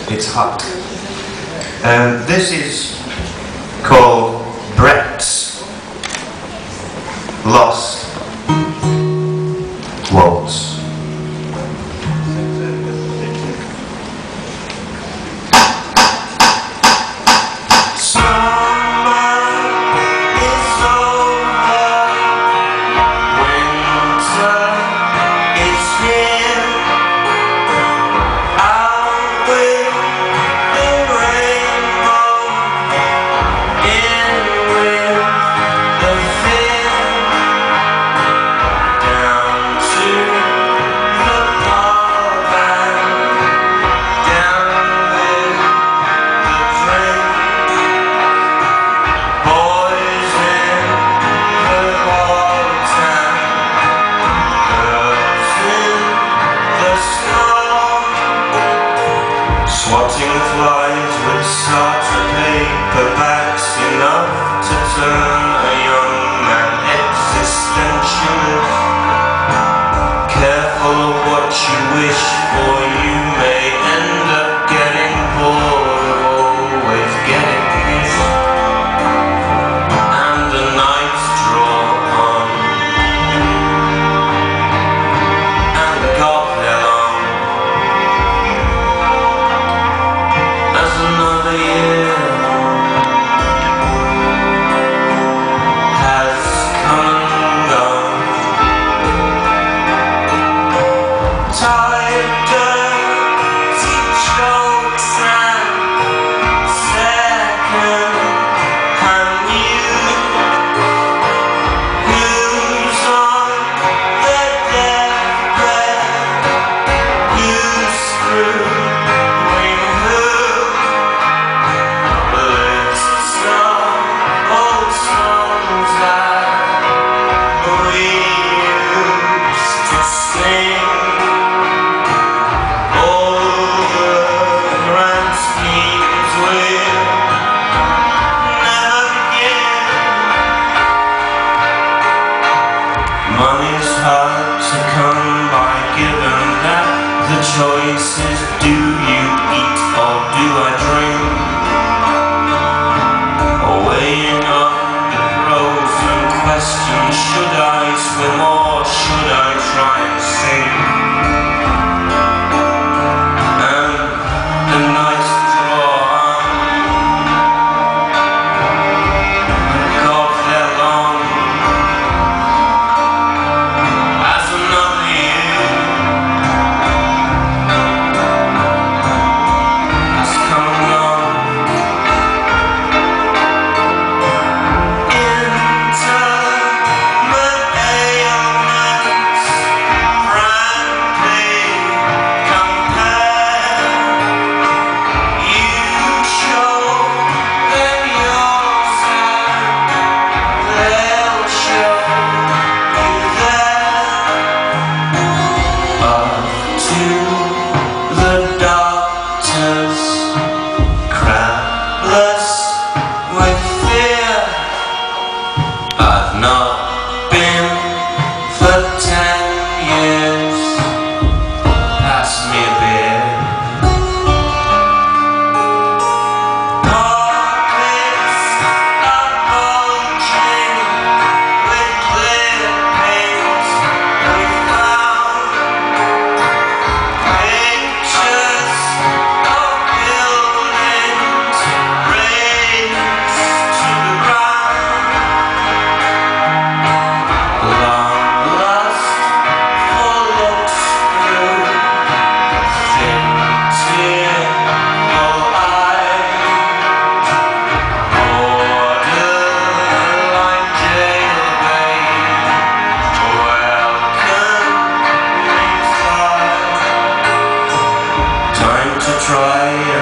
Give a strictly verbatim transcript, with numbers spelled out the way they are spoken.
it's hot. Um, this is called Brechts, Lost, Waltz. Swatting flies with such paperbacks enough to turn a young man existentialist. Careful of what you wish for, you may end up getting bored of always getting pissed. And the nights draw on, and God they're long. Another year has come and gone. Tired, dirty jokes and second-hand news. Who's on their deathbed? Who's screwing who? Money's hard to come by, given that the choice is, do you eat or do I drink? Or weighing up the pros and questions, should I swim or should I try and sink? And the nights draw on, and God they're long. I've not been for ten years. Pass me a beer. Pockets are bulging with clippings we found. Pictures of buildings raised to the ground. Try